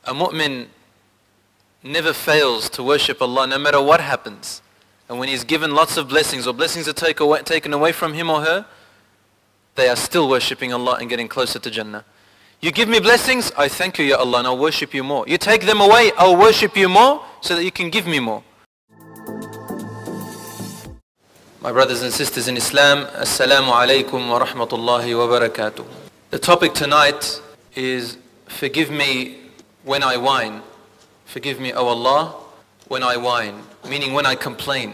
A mu'min never fails to worship Allah no matter what happens. And when he's given lots of blessings or blessings are taken away from him or her, they are still worshipping Allah and getting closer to Jannah. You give me blessings, I thank you, Ya Allah, and I'll worship you more. You take them away, I'll worship you more so that you can give me more. My brothers and sisters in Islam, Assalamu alaikum wa rahmatullahi wa barakatuh. The topic tonight is forgive me when I whine. Forgive me, O Allah, when I whine, meaning when I complain.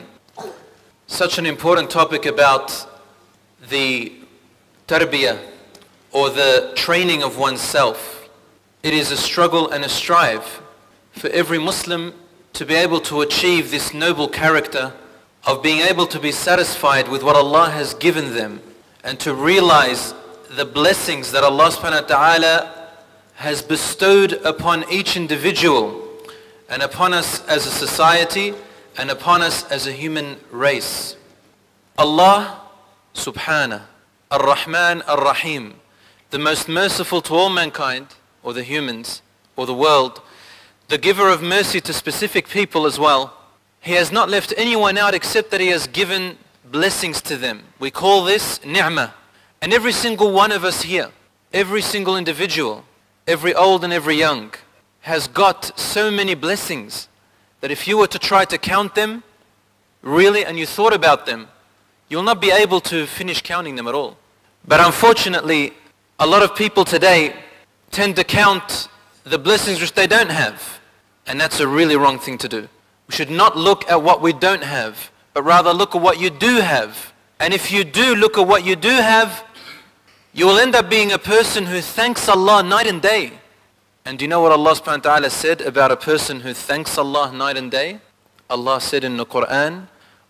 Such an important topic about the tarbiyah, or the training of oneself. It is a struggle and a strive for every Muslim to be able to achieve this noble character of being able to be satisfied with what Allah has given them and to realize the blessings that Allah subhanahu wa ta'ala has bestowed upon each individual and upon us as a society and upon us as a human race. Allah subhanahu, ar-Rahman, ar-Rahim, the most merciful to all mankind, or the humans, or the world, the giver of mercy to specific people as well. He has not left anyone out except that He has given blessings to them. We call this ni'mah. And every single one of us here, every single individual, every old and every young, has got so many blessings that if you were to try to count them, really, and you thought about them, you'll not be able to finish counting them at all. But unfortunately, a lot of people today tend to count the blessings which they don't have. And that's a really wrong thing to do. We should not look at what we don't have, but rather look at what you do have. And if you do look at what you do have, you will end up being a person who thanks Allah night and day. And do you know what Allah subhanahu wa ta'ala said about a person who thanks Allah night and day? Allah said in the Quran,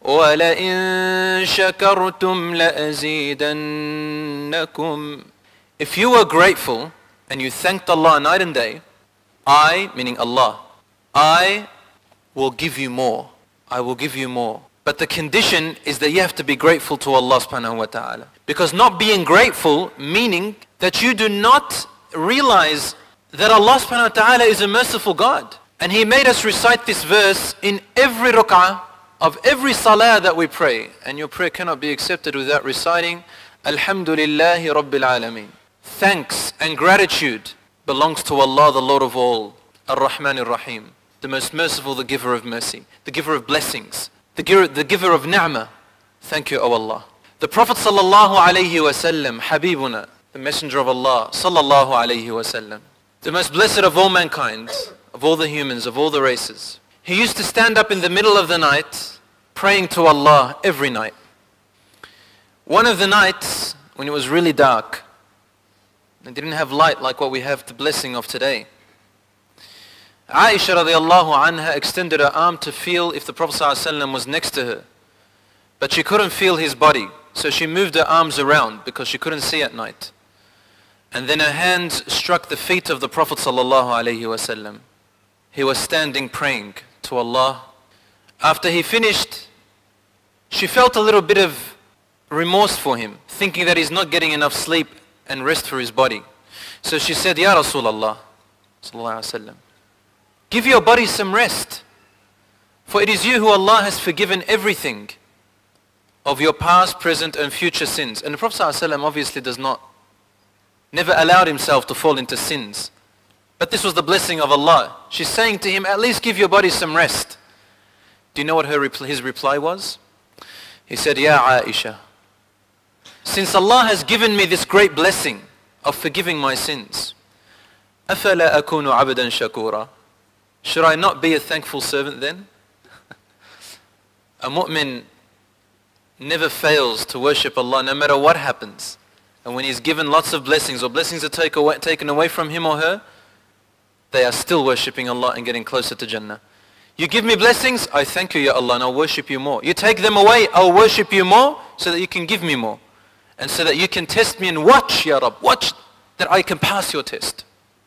وَلَئِن شَكَرْتُمْ لَأَزِيدَنَّكُمْ. If you were grateful and you thanked Allah night and day, I, meaning Allah, I will give you more. I will give you more. But the condition is that you have to be grateful to Allah subhanahu wa ta'ala. Because not being grateful, meaning that you do not realize that Allah subhanahu wa ta'ala is a merciful God. And He made us recite this verse in every rak'ah of every salah that we pray. And your prayer cannot be accepted without reciting Alhamdulillahi Rabbil Alameen. Thanks and gratitude belongs to Allah, the Lord of all, Ar-Rahman Ar-Rahim, the most merciful, the giver of mercy, the giver of blessings, the giver of ni'mah. Thank you, O Allah. The Prophet sallallahu alayhi wa sallam, Habibuna, the messenger of Allah, sallallahu alayhi wa sallam, the most blessed of all mankind, of all the humans, of all the races. He used to stand up in the middle of the night, praying to Allah every night. One of the nights, when it was really dark, they didn't have light like what we have the blessing of today, Aisha radiallahu anha extended her arm to feel if the Prophet ﷺ was next to her. But she couldn't feel his body, so she moved her arms around because she couldn't see at night. And then her hands struck the feet of the Prophet ﷺ. He was standing praying to Allah. After he finished, she felt a little bit of remorse for him, thinking that he's not getting enough sleep and rest for his body. So she said, Ya Rasulullah sallallahu alaihi wasallam, give your body some rest, for it is you who Allah has forgiven everything of your past, present and future sins. And the Prophet ﷺ obviously never allowed himself to fall into sins. But this was the blessing of Allah. She's saying to him, at least give your body some rest. Do you know what his reply was? He said, Ya Aisha, since Allah has given me this great blessing of forgiving my sins, أَفَلَا أَكُونُ عَبْدًا شَكُورًا, should I not be a thankful servant then? A mu'min never fails to worship Allah no matter what happens. And when he's given lots of blessings or blessings are taken away from him or her, they are still worshipping Allah and getting closer to Jannah. You give me blessings, I thank you, Ya Allah, and I'll worship you more. You take them away, I'll worship you more so that you can give me more. And so that you can test me and watch, Ya Rabb, watch that I can pass your test.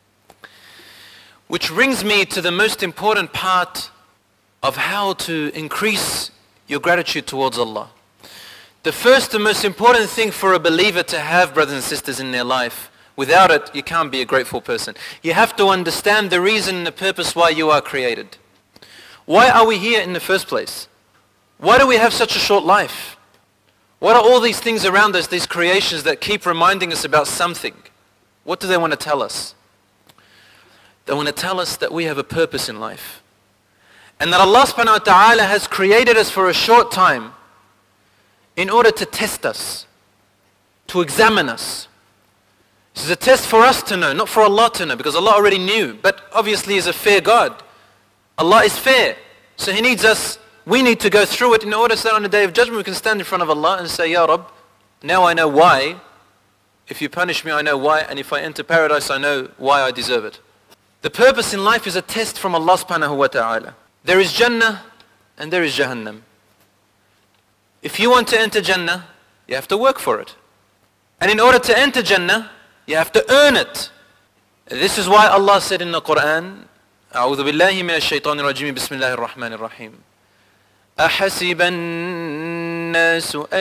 Which brings me to the most important part of how to increase your gratitude towards Allah. The first and most important thing for a believer to have, brothers and sisters, in their life, Without it, you can't be a grateful person. You have to understand the reason and the purpose why you are created. Why are we here in the first place? Why do we have such a short life? What are all these things around us, these creations that keep reminding us about something? What do they want to tell us? They want to tell us that we have a purpose in life. And that Allah subhanahu wa ta'ala has created us for a short time in order to test us, to examine us. This is a test for us to know, not for Allah to know, because Allah already knew. But obviously He is a fair God. Allah is fair. So He needs us, we need to go through it in order so that on the Day of Judgment we can stand in front of Allah and say, Ya Rabb, now I know why. If you punish me, I know why. And if I enter paradise, I know why I deserve it. The purpose in life is a test from Allah subhanahu wa ta'ala. There is Jannah and there is Jahannam. If you want to enter Jannah, you have to work for it. And in order to enter Jannah, you have to earn it. This is why Allah said in the Quran, أعوذ بالله من الشيطان الرجيم بسم الله الرحمن الرحيم أحسب الناس أن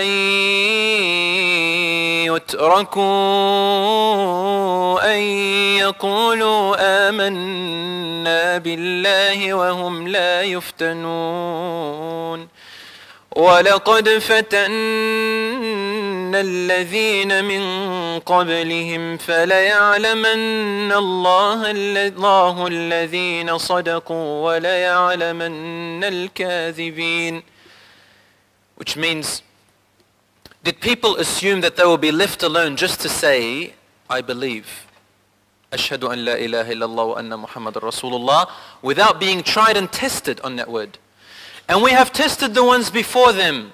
يتركوا أن يقولوا آمنا بالله وهم لا يفتنون ولقد فتنا الذين من قبلهم فليعلمن الله الذين صدقوا وليعلمن الكاذبين. Which means, did people assume that they will be left alone just to say, I believe, Ashhadu an la ilaha illallah wa anna Muhammadan Rasulullah, without being tried and tested on that word? And we have tested the ones before them.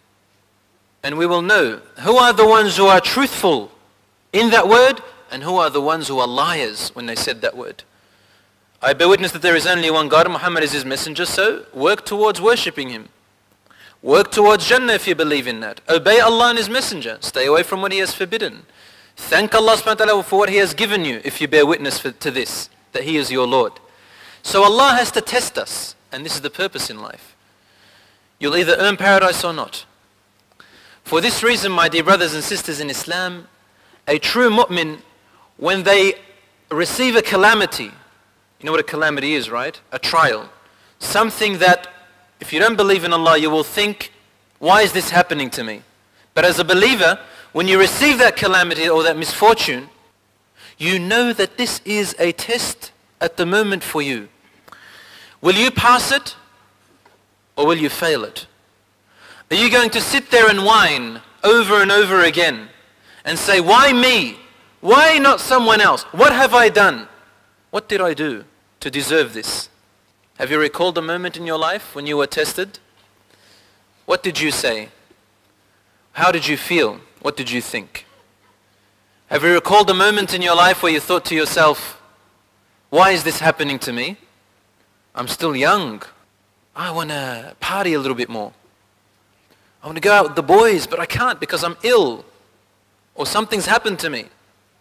And we will know who are the ones who are truthful in that word and who are the ones who are liars when they said that word. I bear witness that there is only one God, Muhammad is His messenger, so work towards worshipping Him. Work towards Jannah if you believe in that. Obey Allah and His messenger. Stay away from what He has forbidden. Thank Allah subhanahu wa ta'ala for what He has given you if you bear witness to this, that He is your Lord. So Allah has to test us, and this is the purpose in life. You'll either earn paradise or not. For this reason, my dear brothers and sisters in Islam, a true mu'min, when they receive a calamity, you know what a calamity is, right? A trial. Something that, if you don't believe in Allah, you will think, why is this happening to me? But as a believer, when you receive that calamity or that misfortune, you know that this is a test at the moment for you. Will you pass it? Or will you fail it? Are you going to sit there and whine over and over again and say, why me? Why not someone else? What have I done? What did I do to deserve this? Have you recalled a moment in your life when you were tested? What did you say? How did you feel? What did you think? Have you recalled a moment in your life where you thought to yourself, why is this happening to me? I'm still young. I want to party a little bit more. I want to go out with the boys, but I can't because I'm ill. Or something's happened to me.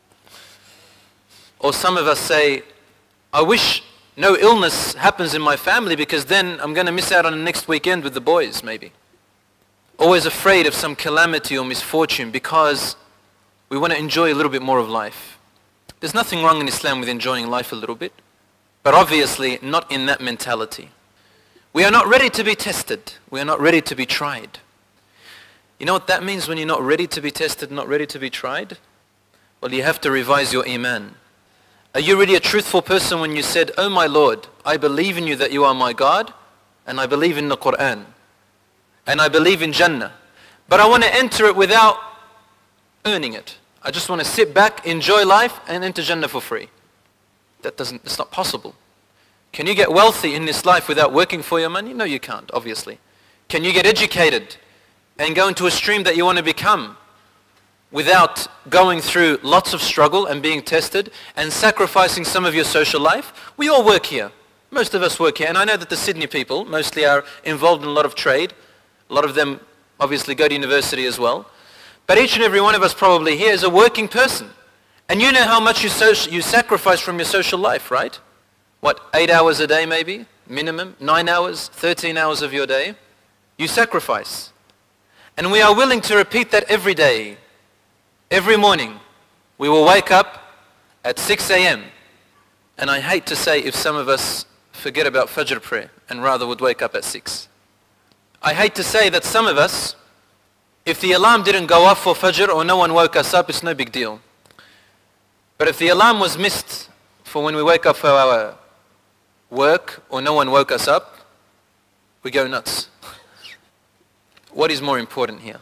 Or some of us say, I wish no illness happens in my family because then I'm going to miss out on the next weekend with the boys, maybe. Always afraid of some calamity or misfortune because we want to enjoy a little bit more of life. There's nothing wrong in Islam with enjoying life a little bit, but obviously not in that mentality. We are not ready to be tested. We are not ready to be tried. You know what that means when you're not ready to be tested, not ready to be tried? Well, you have to revise your iman. Are you really a truthful person when you said, oh my Lord, I believe in you that you are my God, and I believe in the Quran, and I believe in Jannah, but I want to enter it without earning it. I just want to sit back, enjoy life, and enter Jannah for free. It's not possible. Can you get wealthy in this life without working for your money? No, you can't, obviously. Can you get educated and go into a stream that you want to become without going through lots of struggle and being tested and sacrificing some of your social life? We all work here. Most of us work here. And I know that the Sydney people mostly are involved in a lot of trade. A lot of them obviously go to university as well. But each and every one of us probably here is a working person. And you know how much you sacrifice from your social life, right? What, 8 hours a day maybe, minimum, 9 hours, 13 hours of your day, you sacrifice. And we are willing to repeat that every day. Every morning, we will wake up at 6 a.m. And I hate to say if some of us forget about Fajr prayer and rather would wake up at 6. I hate to say that some of us, if the alarm didn't go off for Fajr or no one woke us up, it's no big deal. But if the alarm was missed for when we wake up for our work or no one woke us up, we go nuts. What is more important here?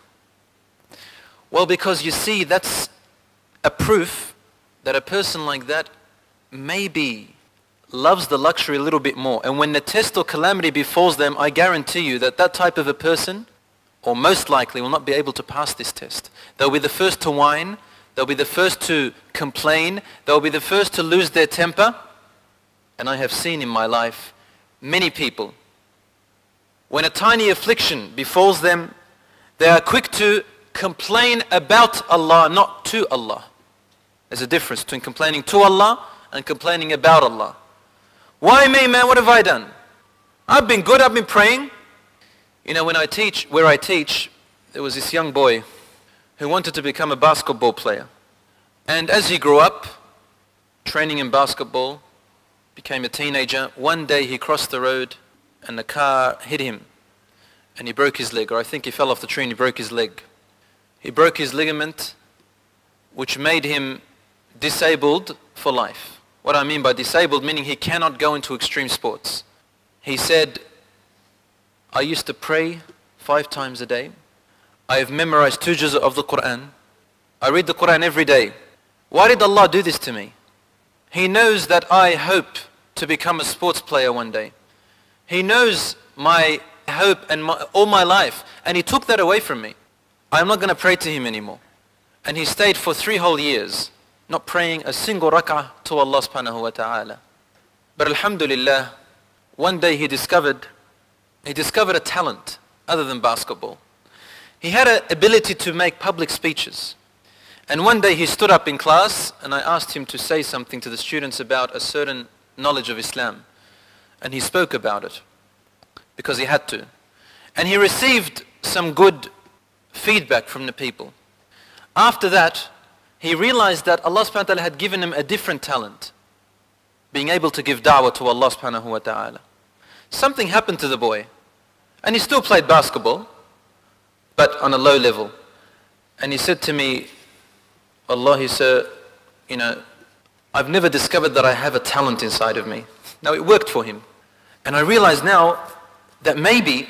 Well, because you see, that's a proof that a person like that maybe loves the luxury a little bit more. And when the test or calamity befalls them, I guarantee you that that type of a person, or most likely, will not be able to pass this test. They'll be the first to whine, they'll be the first to complain, they'll be the first to lose their temper. And I have seen in my life many people, when a tiny affliction befalls them, they are quick to complain about Allah, not to Allah. There's a difference between complaining to Allah and complaining about Allah. Why me, man? What have I done? I've been good, I've been praying. You know, where I teach, there was this young boy who wanted to become a basketball player. And as he grew up, training in basketball, became a teenager, one day he crossed the road and the car hit him and he broke his leg, or I think he fell off the tree and he broke his leg. He broke his ligament, which made him disabled for life. What I mean by disabled, meaning he cannot go into extreme sports. He said, I used to pray 5 times a day. I have memorized 2 juz of the Quran. I read the Quran every day. Why did Allah do this to me? He knows that I hope to become a sports player one day. He knows my hope and all my life, and He took that away from me. I'm not going to pray to Him anymore. And he stayed for 3 whole years, not praying a single rak'ah to Allah subhanahu wa ta'ala. But alhamdulillah, one day he discovered a talent other than basketball. He had an ability to make public speeches. And one day he stood up in class and I asked him to say something to the students about a certain knowledge of Islam. And he spoke about it because he had to. And he received some good feedback from the people. After that, he realized that Allah subhanahu wa ta'ala had given him a different talent, being able to give da'wah to Allah subhanahu wa ta'ala. Something happened to the boy, and he still played basketball, but on a low level. And he said to me, Wallahi sir, you know, I've never discovered that I have a talent inside of me. Now it worked for him. And I realize now that maybe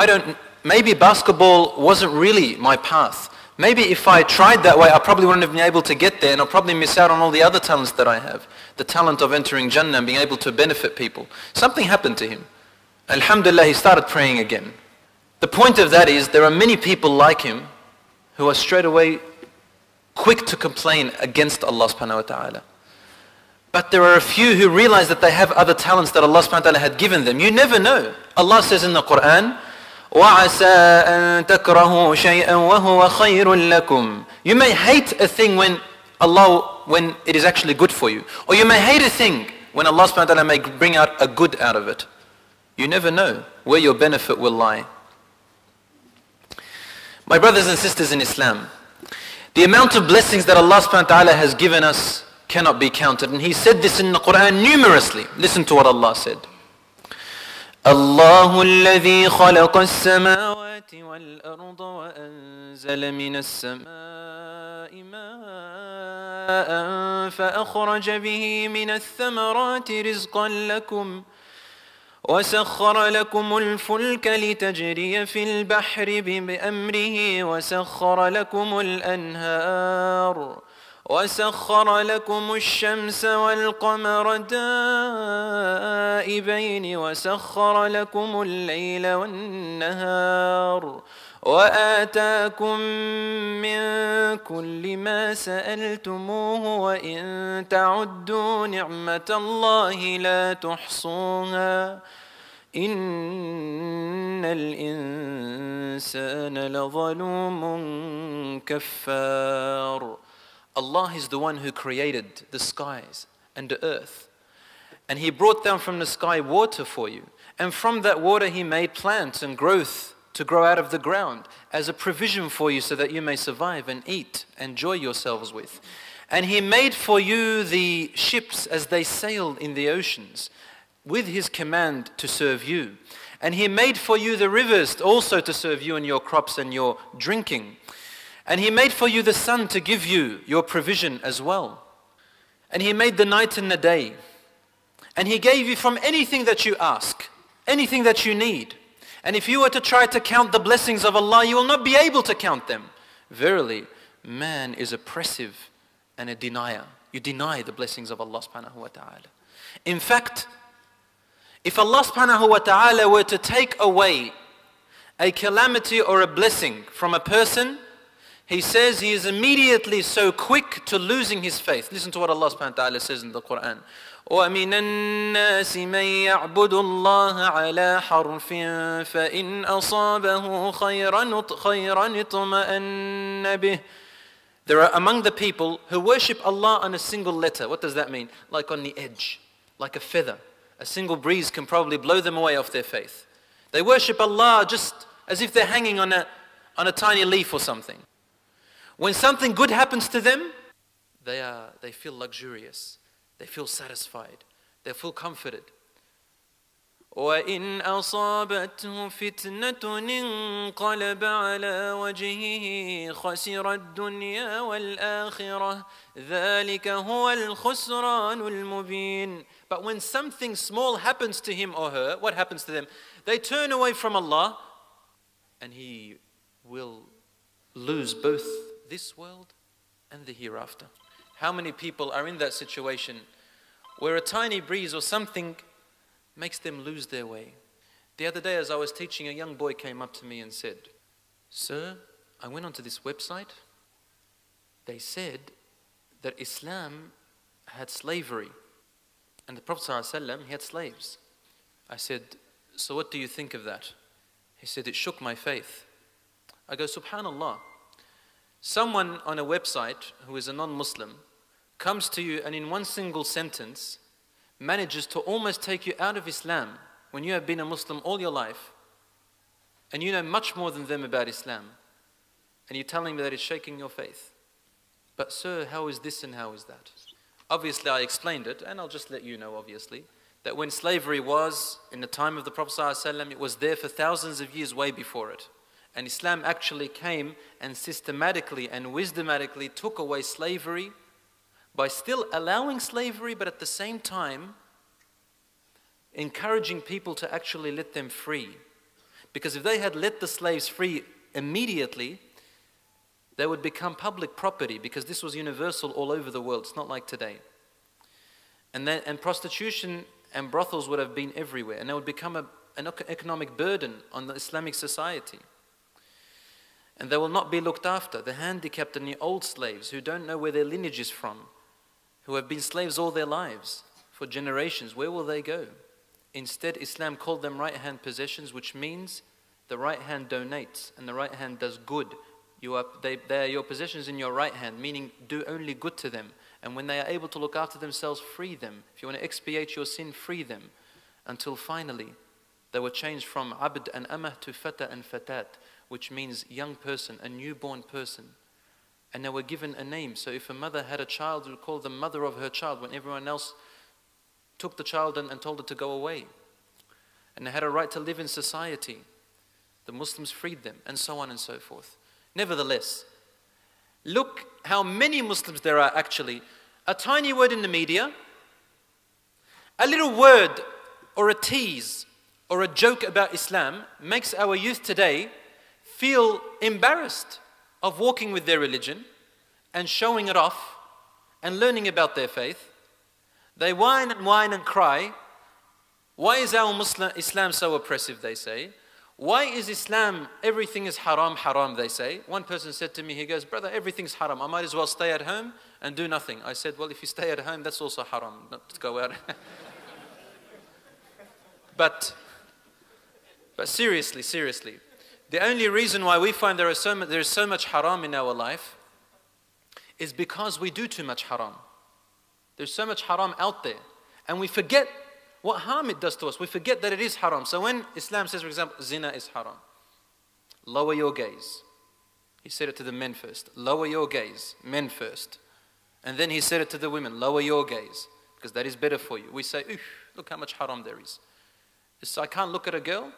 basketball wasn't really my path. Maybe if I tried that way, I probably wouldn't have been able to get there, and I'll probably miss out on all the other talents that I have. The talent of entering Jannah and being able to benefit people. Something happened to him. Alhamdulillah, he started praying again. The point of that is, there are many people like him who are straight away quick to complain against Allah subhanahu wa ta'ala. But there are a few who realize that they have other talents that Allah subhanahu wa ta'ala had given them. You never know. Allah says in the Quran, وَعَسَىٰ أَن تَكْرَهُوا شَيْئًا وَهُوَ خَيْرٌ لَكُمْ. You may hate a thing when it is actually good for you. Or you may hate a thing when Allah subhanahu wa ta'ala may bring out a good out of it. You never know where your benefit will lie. My brothers and sisters in Islam, the amount of blessings that Allah subhanahu wa ta'ala has given us cannot be counted. And He said this in the Quran numerously. Listen to what Allah said. الله الذي خلق السماوات والأرض وأنزل من السماء ماء فأخرج به من الثمرات رزقا لكم وسخر لكم الفلك لتجري في البحر بأمره وسخر لكم الأنهار وسخر لكم الشمس والقمر دائبين وسخر لكم الليل والنهار وآتاكم من كل ما سألتموه وإن تعدوا نعمة الله لا تحصوها إن الإنسان لظلوم كفار. Allah is the one who created the skies and the earth. And He brought down from the sky water for you. And from that water He made plants and growth to grow out of the ground as a provision for you so that you may survive and eat and enjoy yourselves with. And He made for you the ships as they sailed in the oceans, with His command to serve you. And He made for you the rivers also to serve you and your crops and your drinking. And He made for you the sun to give you your provision as well. And He made the night and the day. And He gave you from anything that you ask, anything that you need. And if you were to try to count the blessings of Allah, you will not be able to count them. Verily, man is oppressive and a denier. You deny the blessings of Allah subhanahu wa ta'ala. In fact, if Allah subhanahu wa ta'ala were to take away a calamity or a blessing from a person, He says he is immediately so quick to losing his faith. Listen to what Allah subhanahu wa ta'ala says in the Quran. وَمِنَ النَّاسِ مَن يَعْبُدُ اللَّهَ عَلَى حَرْفٍ فَإِنْ أَصَابَهُ خَيْرًا اطْمَأَنَّ بِهِ. There are among the people who worship Allah on a single letter. What does that mean? Like on the edge, like a feather. A single breeze can probably blow them away off their faith. They worship Allah just as if they're hanging on a tiny leaf or something. When something good happens to them, they feel luxurious. They feel satisfied. They feel comforted. وَإِنْ أَصَابَتْهُ فِتْنَةٌ انقَلَبَ عَلَى وَجْهِهِ خَسِرَ الدُّنْيَا وَالْآخِرَةِ ذَلِكَ هُوَ الْخُسْرَانُ الْمُبِينُ. But when something small happens to him or her, what happens to them? They turn away from Allah, and he will lose both this world and the hereafter. How many people are in that situation where a tiny breeze or something makes them lose their way? The other day as I was teaching, a young boy came up to me and said, "Sir, I went onto this website. They said that Islam had slavery and the Prophet ﷺ, he had slaves." I said, "So what do you think of that?" He said, "It shook my faith." I go, "Subhanallah. Someone on a website who is a non-Muslim comes to you and in one single sentence manages to almost take you out of Islam when you have been a Muslim all your life and you know much more than them about Islam, and you're telling me that it's shaking your faith. But sir, how is this and how is that?" Obviously I explained it, and I'll just let you know obviously, that when slavery was in the time of the Prophet ﷺ, it was there for thousands of years way before it. And Islam actually came and systematically and wisdomatically took away slavery by still allowing slavery, but at the same time encouraging people to actually let them free. Because if they had let the slaves free immediately, they would become public property, because this was universal all over the world. It's not like today. And prostitution and brothels would have been everywhere, and they would become an economic burden on the Islamic society. And they will not be looked after. The handicapped and the old slaves who don't know where their lineage is from, who have been slaves all their lives for generations, where will they go? Instead, Islam called them right-hand possessions, which means the right hand donates and the right hand does good. They are your possessions in your right hand, meaning do only good to them. And when they are able to look after themselves, free them. If you want to expiate your sin, free them. Until finally, they were changed from abd and amah to fata and fatat, which means young person, a newborn person. And they were given a name. So if a mother had a child, we would call the mother of her child when everyone else took the child and told her to go away. And they had a right to live in society. The Muslims freed them, and so on and so forth. Nevertheless, look how many Muslims there are actually. A tiny word in the media, a little word or a tease or a joke about Islam makes our youth today feel embarrassed of walking with their religion and showing it off and learning about their faith. They whine and cry. Why is our Islam so oppressive, they say. Why is Islam, everything is haram, haram, they say. One person said to me, he goes, "Brother, everything's haram. I might as well stay at home and do nothing." I said, "Well, if you stay at home, that's also haram, not to go out." But seriously, the only reason why we find there is so much haram in our life is because we do too much haram. There's so much haram out there, and we forget what harm it does to us. We forget that it is haram. So when Islam says, for example, zina is haram, lower your gaze. He said it to the men first. Lower your gaze, men first. And then he said it to the women, lower your gaze, because that is better for you. We say, oof, look how much haram there is. So I can't look at a girl.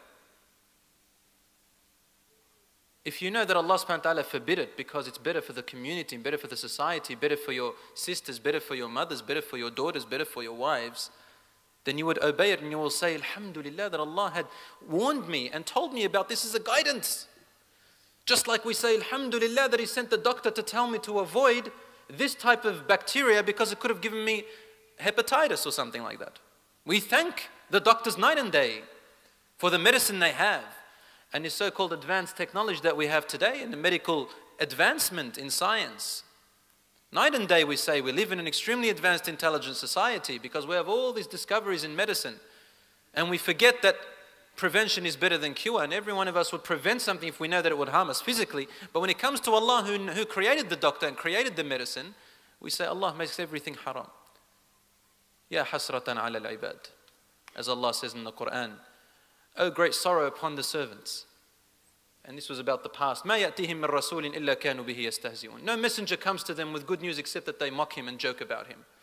If you know that Allah subhanahu wa ta'ala forbid it because it's better for the community, better for the society, better for your sisters, better for your mothers, better for your daughters, better for your wives, then you would obey it and you will say, Alhamdulillah, that Allah had warned me and told me about this as a guidance. Just like we say, Alhamdulillah, that He sent the doctor to tell me to avoid this type of bacteria because it could have given me hepatitis or something like that. We thank the doctors night and day for the medicine they have and the so-called advanced technology that we have today and the medical advancement in science. Night and day we say we live in an extremely advanced intelligent society because we have all these discoveries in medicine, and we forget that prevention is better than cure, and every one of us would prevent something if we know that it would harm us physically. But when it comes to Allah who created the doctor and created the medicine, we say Allah makes everything haram. Ya hasratan ala al-ibad. As Allah says in the Quran, oh great sorrow upon the servants. And this was about the past. مَا يَأْتِهِم مِّن رَّسُولٍ إِلَّا كَانُوا بِهِ يَسْتَهْزِئُونَ. No messenger comes to them with good news except that they mock him and joke about him.